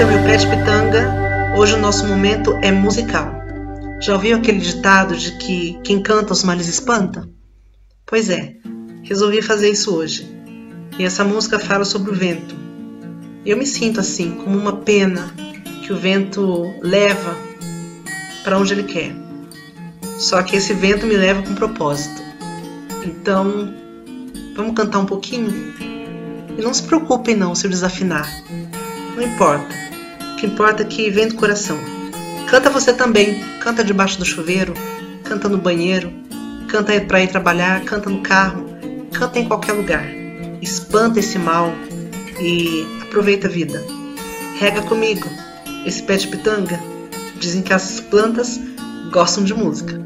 é o meu Pet Pitanga. Hoje o nosso momento é musical. Já ouviu aquele ditado de que quem canta os males espanta? Pois é, resolvi fazer isso hoje. E essa música fala sobre o vento. Eu me sinto assim, como uma pena que o vento leva para onde ele quer. Só que esse vento me leva com propósito. Então, vamos cantar um pouquinho? E não se preocupem não se eu desafinar. Não importa. O que importa é que vem do coração. Canta você também. Canta debaixo do chuveiro. Canta no banheiro. Canta para ir trabalhar. Canta no carro. Canta em qualquer lugar. Espanta esse mal e aproveita a vida. Rega comigo. Esse Pet Pitanga. Dizem que as plantas gostam de música.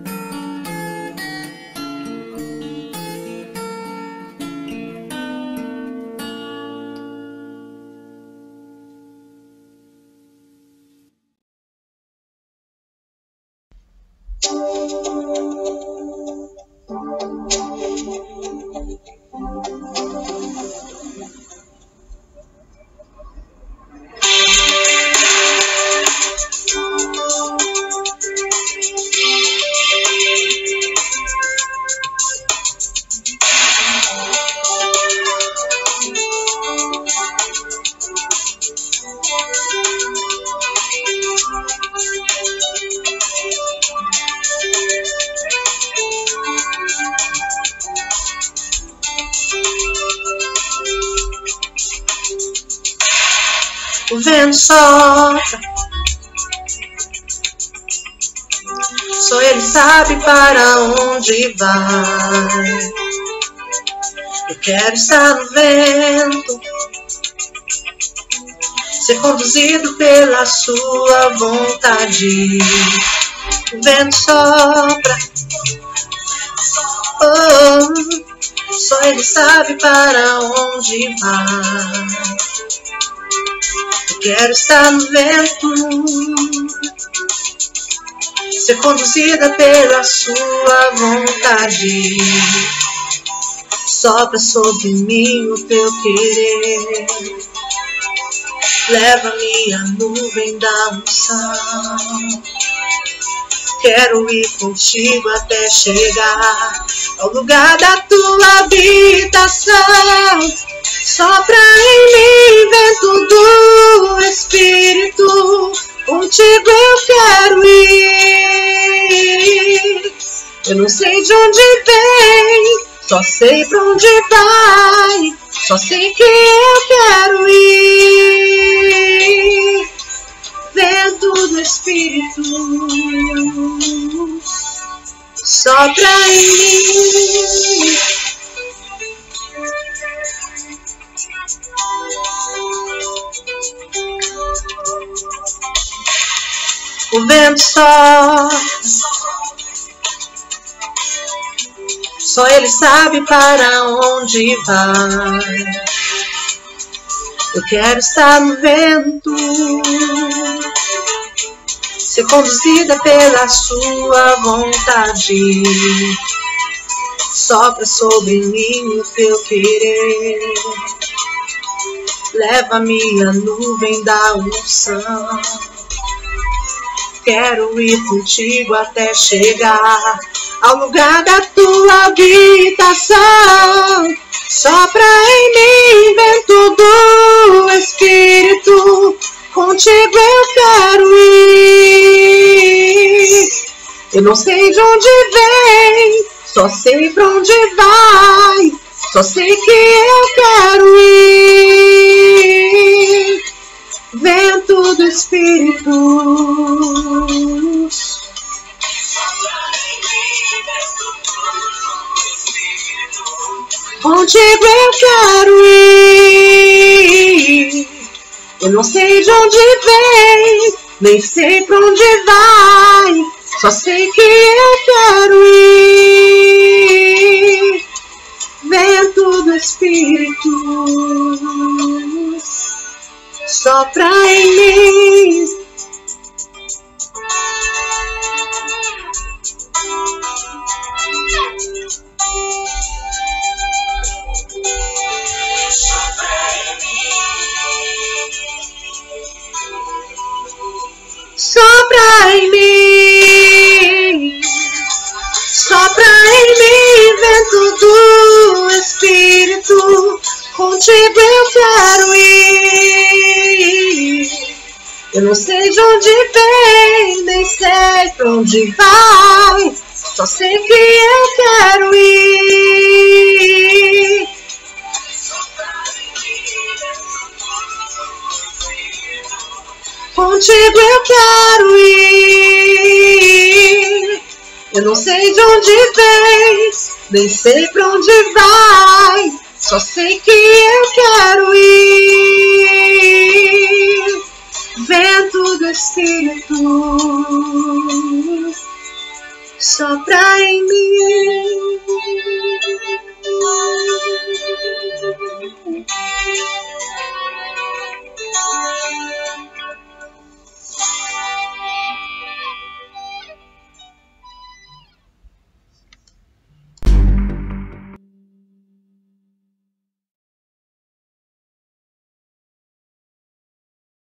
O vento sopra, só ele sabe para onde vai. Eu quero estar no vento, ser conduzido pela sua vontade. O vento sopra, oh, só ele sabe para onde vai. Quero estar no vento, ser conduzida pela sua vontade. Sopra sobre mim o teu querer, leva-me à nuvem da unção. Quero ir contigo até chegar ao lugar da tua habitação. Sopra em mim, vento do Espírito, contigo eu quero ir. Eu não sei de onde vem, só sei pra onde vai, só sei que eu quero ir. Vento do Espírito, sopra em mim. O vento só ele sabe para onde vai. Eu quero estar no vento, ser conduzida pela sua vontade. Sopra sobre mim o teu querer, leva-me à nuvem da unção. Quero ir contigo até chegar ao lugar da tua habitação. Sopra em mim, vento do Espírito, contigo eu quero ir. Eu não sei de onde vem, só sei pra onde vai, só sei que eu quero ir. Vento do Espírito, contigo eu quero ir. Eu não sei de onde vem, nem sei pra onde vai, só sei que eu quero ir. Vento do Espírito, sopra em mim. Contigo eu quero ir. Eu não sei de onde vem, nem sei pra onde vai. Só sei que eu quero ir. Contigo eu quero ir. Eu não sei de onde vem, nem sei pra onde vai. Só sei que eu quero ir.